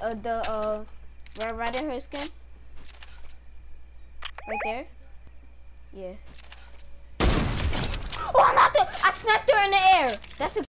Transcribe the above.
right in her skin. Right there. Yeah. Oh, I sniped her in the air. That's a